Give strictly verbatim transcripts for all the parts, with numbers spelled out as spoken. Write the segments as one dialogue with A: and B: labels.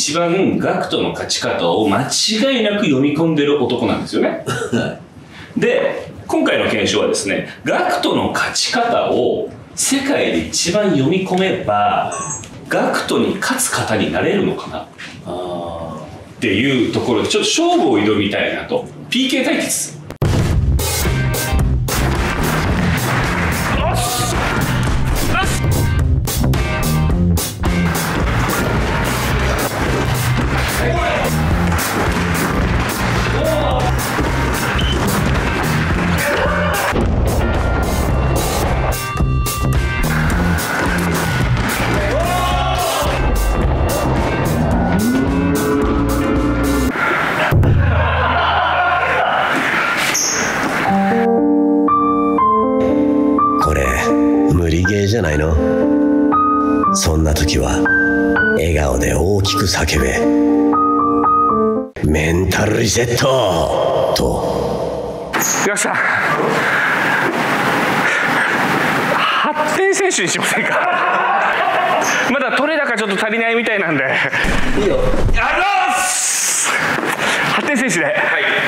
A: 一番ガクトの勝ち方を間違いなく読み込んでる男なんですよね。で、今回の検証はですね、ガクトの勝ち方を世界で一番読み込めばガクトに勝つ方になれるのかなっていうところでちょっと勝負を挑みたいなと。 ピーケー 対決。
B: じゃないの。そんな時は笑顔で大きく叫べ。メンタルリセットと。
C: 岩木さん、発展選手にしませんか。まだ取れ高ちょっと足りないみたいなんで。いいよ。あります。発展選手で。はい。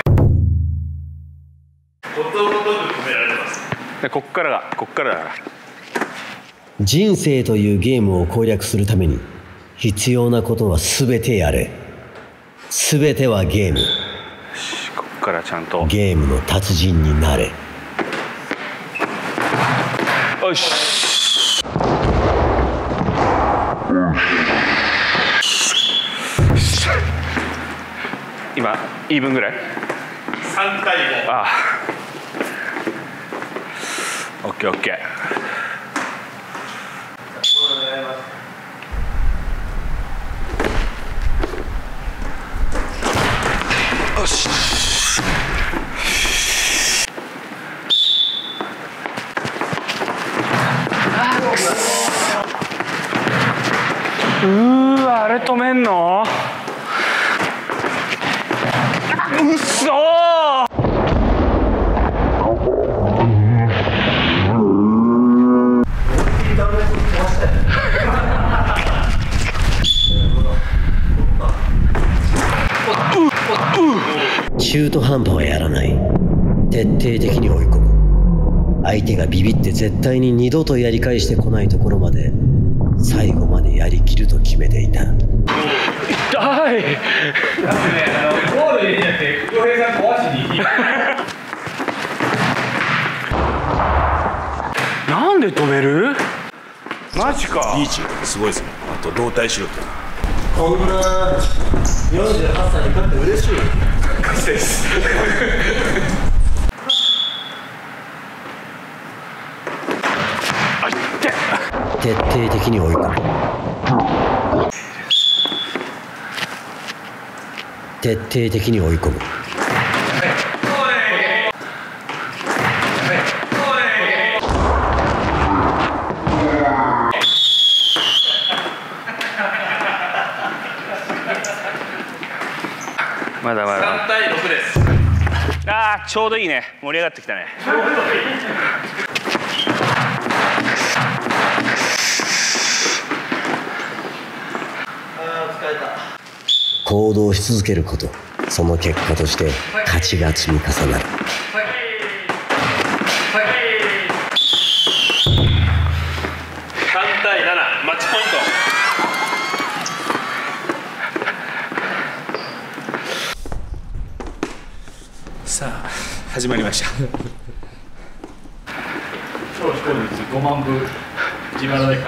C: ほとんど止められます。こっからがこっからだから。
B: 人生というゲームを攻略するために必要なことは全てやれ。全てはゲーム。
C: こっからちゃんと
B: ゲームの達人になれ。
C: よし。今イーブンぐらい。さんたいご。ああ、オッケーオッケー。よし。うーわ、あれ止めんの？うっそー。
B: 中途半端はやらない。徹底的に追い込む。相手がビビって絶対に二度とやり返してこないところまで最後までやりきると決めていた。痛い。だってね、あのゴール入れちゃって恭平さん壊しに行き
C: なんで止める？マジか。
D: リーチすごいですね。あと動体視力。
B: こんなよんじゅうはっさいに勝って嬉しい。
C: 勝ちです。あ、いって。
B: 徹底的に追い込む。徹底的に追い込む。
C: まだまださんたいろくです。ああ、ちょうどいいね。盛り上がってきたね。ちょうどいい。
B: ああ、疲れた。行動し続けること、その結果として勝ちが積み重なる。はいはいはい、
C: さんたいなな、マッチポイント。
D: さあ始まりました。
A: 超非効率ごまんぶ自腹で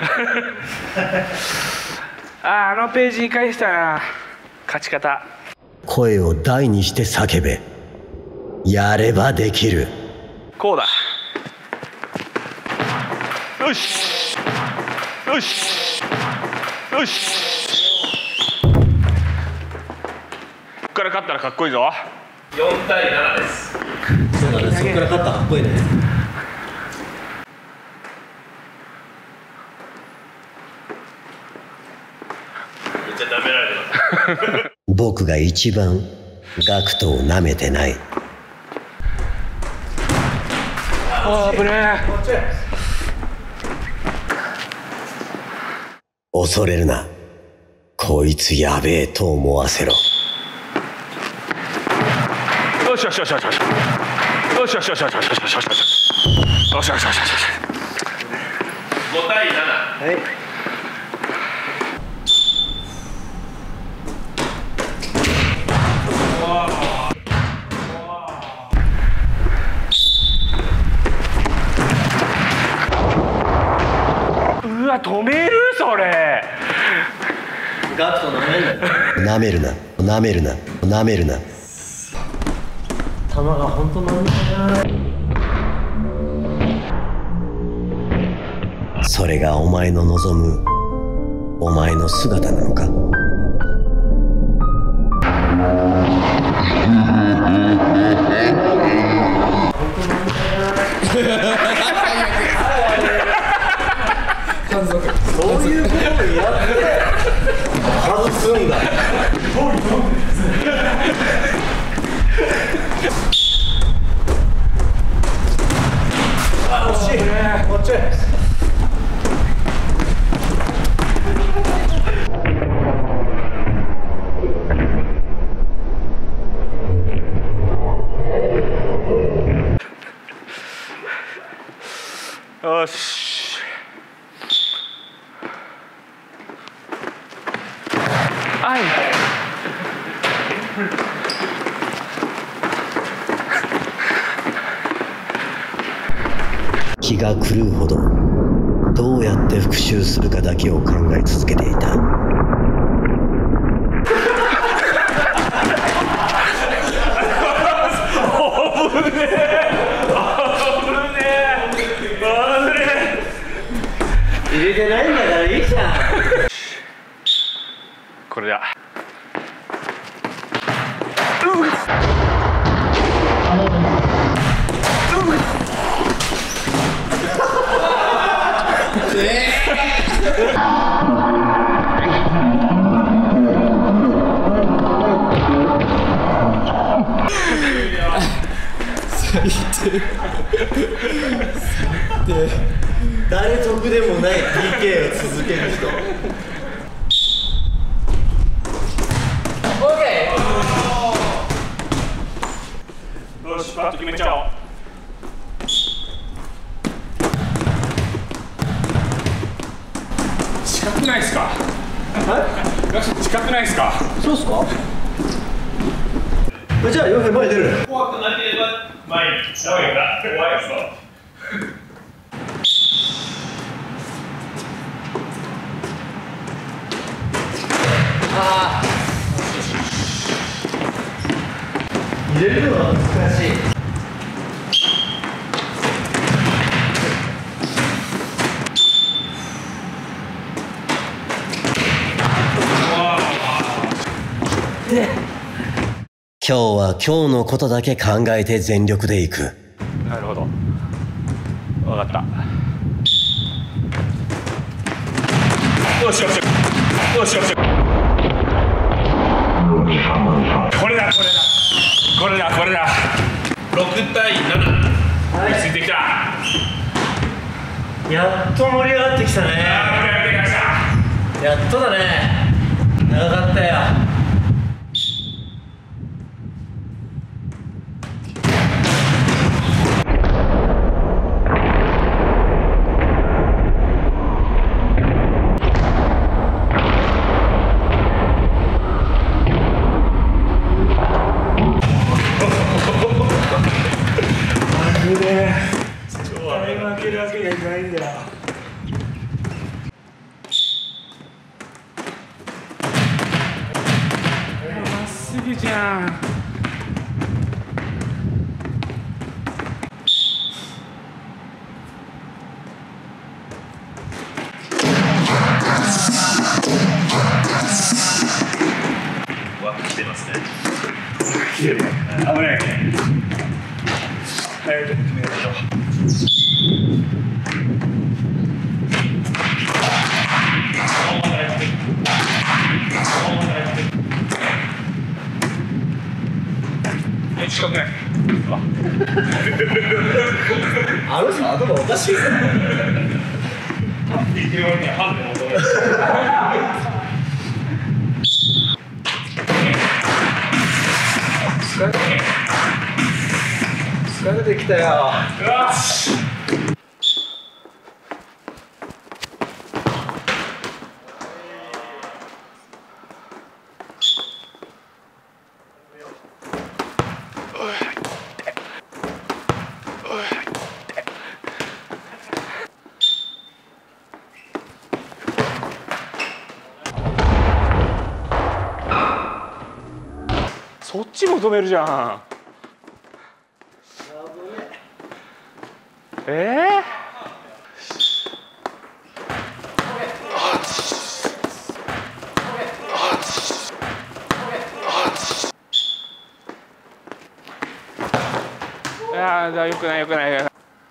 C: ああ、あのページに返したな。勝ち方。
B: 声を大にして叫べ。やればできる。
C: こうだ。よしよしよし。こっから勝ったらかっこいいぞ。よんたいななです。
B: そうだね、そこから勝ったらかっこいいね。
C: めっちゃ舐められてます。
B: 僕が一番ガクトを舐めてない。
C: ああ、危ねえ。
B: 恐れるな。 こいつやべえと思わせろ。
C: よしよしよしよしよしよしよしよしよしよしよしよしよしよしよしよしよし。
A: ごたいなな。
B: はい。
C: うわ、止めるそれ。
B: ガクトなめるな。なめるな。なめるな。弾が本当なんだな。それがお前の望むお前の姿なのか。そういうことをやって外すんだ。あ、惜しい。こっち。
C: よし。はい。
B: 気が狂うほどどうやって復讐するかだけを考え続けていた。入れてないんだからいいじゃん。
C: これだ。
B: 誰得でもない ピーケー を続ける人。
C: よし、パッと決めちゃおう。近くないっすか。近くないっすか。
B: そうっすか。じゃあ、よんへん前出る。
A: 怖くなければ前にした方がいいな。怖いぞ。
B: ああ。入れるのは難しい。今日は今日のことだけ考えて全力でいく。
C: なるほど。わかった。よしよしよしよし。これだこれだこれだこれだ。
A: ろくたいなな。
C: はい、ついてきた。
B: やっと盛り上がってきたね。
C: 盛り上がってきました。
B: やっとだね。長かったよ。
C: すぐじゃん。
A: わ、来てますね。
C: 来てるね。危ない。早く決めましょう。近くない。
B: あの人頭おかしいぞ。
C: いけるわけにはハンデ求める。
B: 疲れてきたよ。
C: よし。そっちも止めるじゃん。えー、いやー、よくないよくないよくない。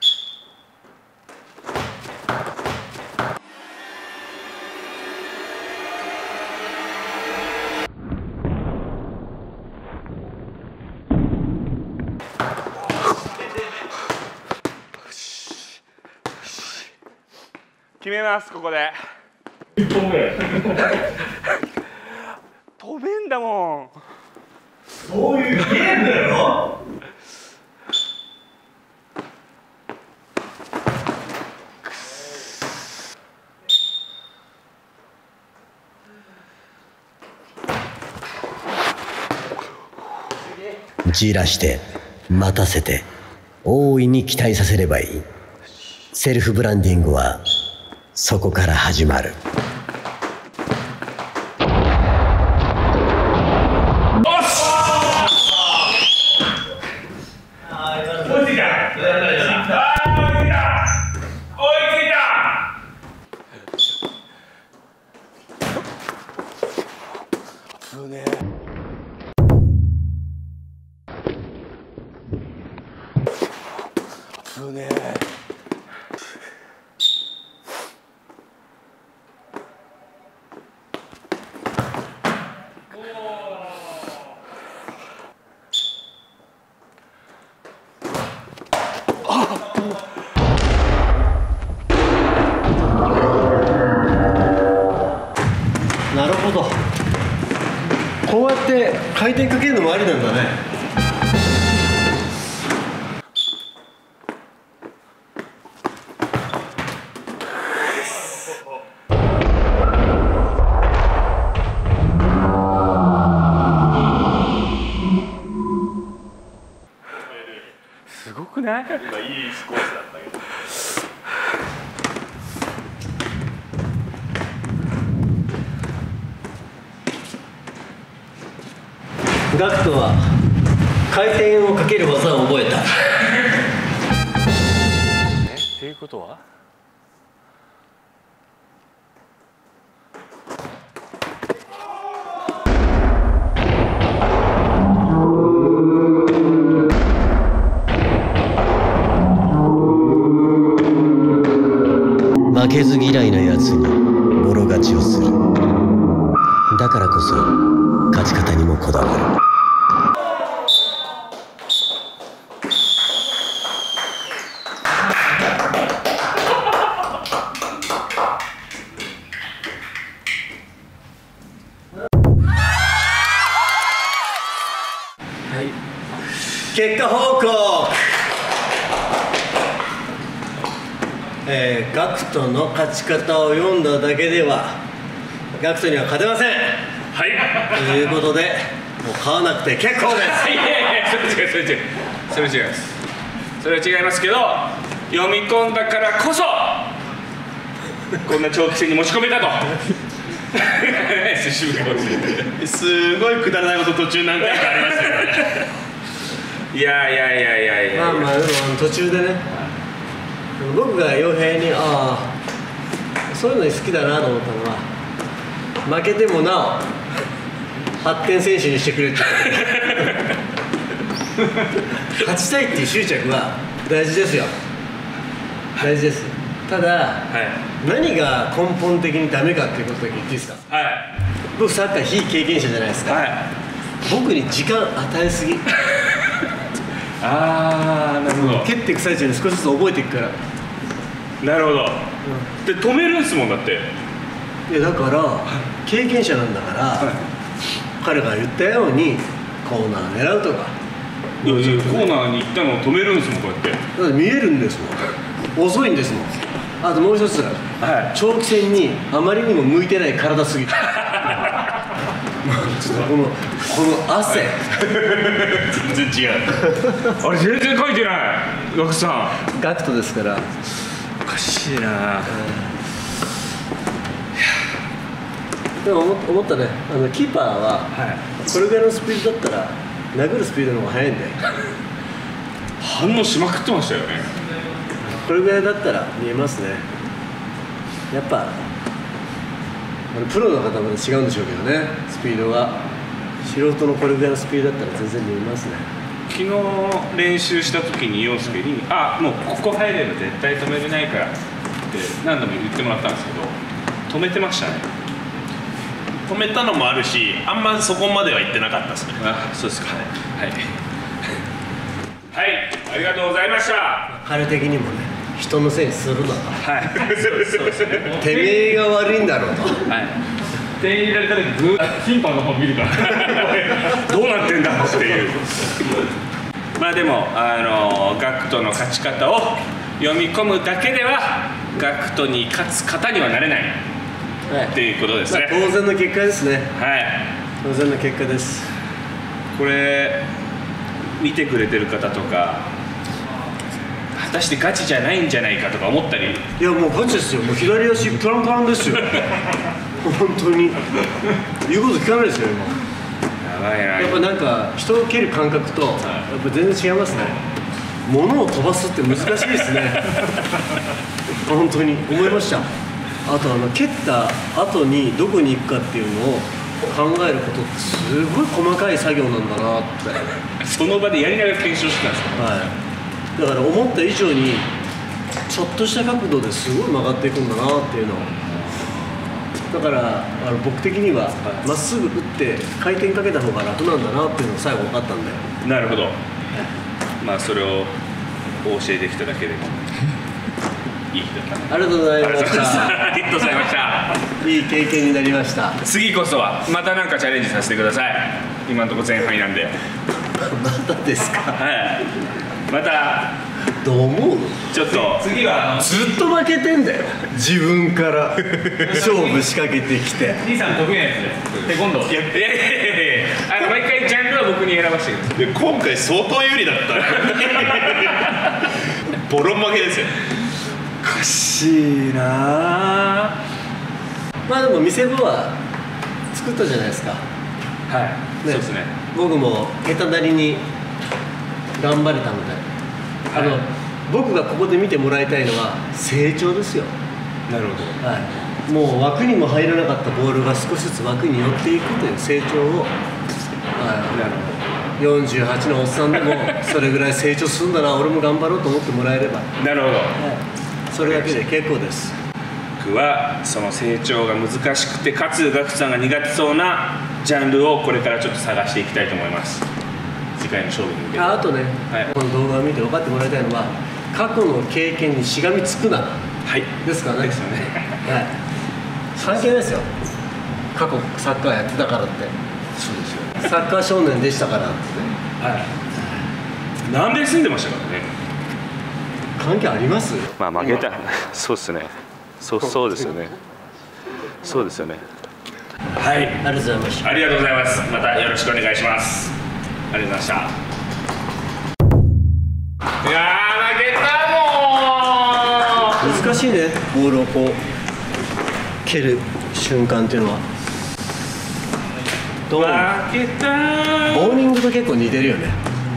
C: 決めます、ここで。飛べ飛べんだもん。
B: そういうゲームだろ。じらして待たせて大いに期待させればいい。セルフブランディングはそこから始まる。なるほど。こうやって回転かけるのもありなんだね。
C: すごくない？
A: 今いいコースだったけど。
B: ガクトは回転をかける技を覚えた。
C: え、っていうことは？
B: 負けず嫌いなやつにボロ勝ちをする。だからこそ勝ち方にもこだわる。はい、結果報告。えー、ガクトの勝ち方を読んだだけではガクトには勝てません。
C: はい。
B: ということでもう買わなくて結構です。
C: いやいや、それ違うそれ違うそれ違います。それは違いますけど、読み込んだからこそこんな長期戦に持ち込めたと。
A: すごいくだらないこと途中何回かありましたよね。
C: いやいやいやいやいや。
B: まあまあでも途中でね、僕が傭兵にああそういうのに好きだなと思ったのは、負けてもなお発展選手にしてくれって言った勝ちたいっていう執着は大事ですよ。大事です。ただ、はい、何が根本的にダメかっていうことだけ言っていいですか。
C: はい、
B: 僕サッカー非経験者じゃないですか、はい、僕に時間与えすぎ。
C: ああ、なるほど。
B: 蹴っていく最中に少しずつ覚えていくから。
C: なるほど、うん、で止めるんですもんだって。
B: いやだから経験者なんだから、はい、彼が言ったようにコーナー狙うとか
C: いやいやコーナーに行ったのを止めるんですもんこうやって。
B: だって見えるんですもん。遅いんですもん。あともう一つ、
C: はい、
B: 長期戦にあまりにも向いてない体すぎる。ちょっとこのこの汗
C: 全然違うあれ全然書いてないガクさん。
B: ガクトですから。
C: おかしいな。
B: でも思思ったね、あのキーパーは、はい、これぐらいのスピードだったら殴るスピードの方が速いんだよ。
C: 反応しまくってましたよね。
B: これぐらいだったら見えますね。やっぱあのプロの方まで違うんでしょうけどね、スピードが。素人のこれぐらいのスピードだったら全然見えますね。
C: 昨日練習した時に陽介に「あもうここ入れば絶対止めれないから」って何度も言ってもらったんですけど、止めてましたね。
E: 止めたのもあるし、あんまそこまでは言ってなかったですね。
C: あ、そうですか。はいはい、ありがとうございました。
B: 彼的にもね、人のせいにするなと。
C: はい、そうですね。
B: てめえが悪いんだろうと。
C: はい。点入れられた時グー審判の方見るからどうなってんだっていう。まあでもあのガクトの勝ち方を読み込むだけではガクトに勝つ方にはなれない、はい、っていうことですね。
B: まあ、当然の結果ですね。
C: はい、
B: 当然の結果です。
C: これ見てくれてる方とか果たしてガチじゃないんじゃないかとか思ったり。
B: いやもうガチですよ。もう左足プランプランですよ本当に言うこと聞かないですよ今。
C: やばいな。
B: やっぱなんか人を蹴る感覚とやっぱ全然違いますね。物を飛ばすって難しいですね本当に思いました。あとあの蹴った後にどこに行くかっていうのを考えることってすごい細かい作業なんだなって
C: その場でやりながら検証してたんですか。
B: はい、だから思った以上にちょっとした角度ですごい曲がっていくんだなっていうのを。だからあの僕的にはまっすぐ打って回転かけた方が楽なんだなっていうのが最後分かったんで。
C: なるほど、はい、まあそれをお教えできただけでもいい日だったね。
B: ありがとうございました
C: ありがとうございました
B: いい経験になりました。
C: 次こそはまた何かチャレンジさせてください。今のところ前敗なんで
B: またですか。
C: はいまた
B: どう思う？
C: ちょっと
E: 次は
B: ずっと負けてんだよ自分から勝負仕掛けてきて
E: 兄さん得意なやつでテコンドー。
C: いやいやいやいやあの毎回ジャンルは僕に選ばせてください。
E: で今回相当有利だったボロ負けですよ。
C: おかしいな。
B: まあでも見せ場は作ったじゃないですか。
C: はい、
B: ね、
C: そうですね。
B: 僕も下手なりに頑張れたので、あの、はい、僕がここで見てもらいたいのは成長ですよ。
C: なるほど、
B: はい、もう枠にも入らなかったボールが少しずつ枠に寄っていくという成長を、はい、なるほどよんじゅうはちのおっさんでもそれぐらい成長するんだな俺も頑張ろうと思ってもらえれば
C: なるほど、はい、
B: それだけで結構です。
C: 僕はその成長が難しくてかつガクさんが苦手そうなジャンルをこれからちょっと探していきたいと思います。次回の勝負に向けて。
B: あ, あとね、はい、この動画を見て分かってもらいたいのは過去の経験にしがみつくな、はい、ですからね。ですよね、はい、関係ないですよ過去サッカーやってたからって。
C: そうですよね。
B: サッカー少年でしたからって、
C: はい、南米住んでましたからね。
B: 関係あります？
C: まあ負けたそうですね。そうそうですよね。そうですよね。はい、
B: ありがとうございました。
C: ありがとうございます。またよろしくお願いします。ありがとうございました。いやー負けたも
B: う難しいね、ボールをこう蹴る瞬間っていうのは。どう？
C: 負けたー。
B: ボーリングと結構似てるよね。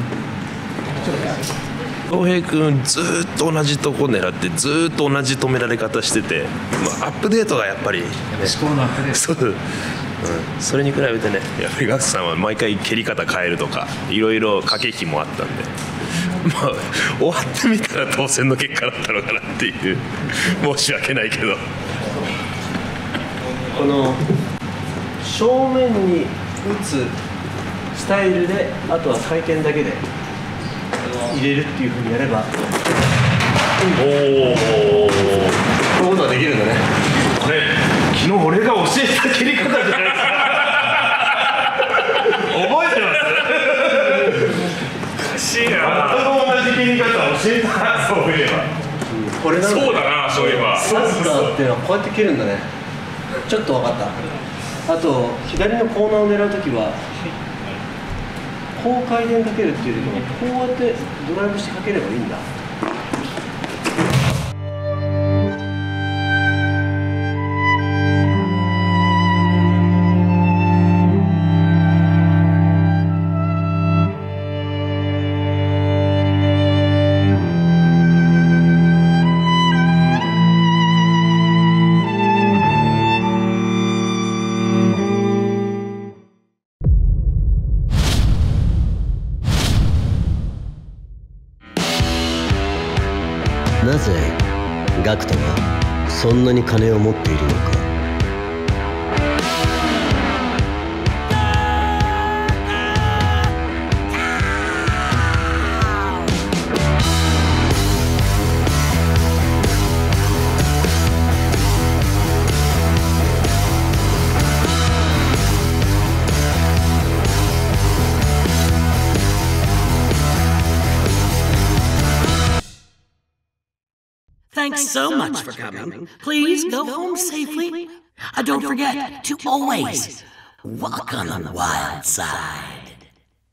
E: 恭平君ずーっと同じとこ狙ってずーっと同じ止められ方してて、まあ、アップデートがやっぱり思考のアップデートそう、うん、それに比べてねやっぱりガクさんは毎回蹴り方変えるとかいろいろ駆け引きもあったんで、まあ終わってみたら当選の結果だったのかなっていう申し訳ないけど、
B: この正面に打つスタイルであとは回転だけで入れるっていうふうにやれば、おお、こういうことはできるんだね。
E: これ昨日俺が教えた蹴り方じゃないですか覚えてます？
C: な、そういえば。
B: サッカーっていうのはこうやって蹴るんだね。ちょっと分かった。あと左のコーナーを狙うときはこう回転かけるっていうよりもこうやってドライブしてかければいいんだ。
F: なぜガクトがそんなに金を持っているのか。
G: Thanks so much for coming. Please go home safely. Uh, don't forget to always walk on the wild side.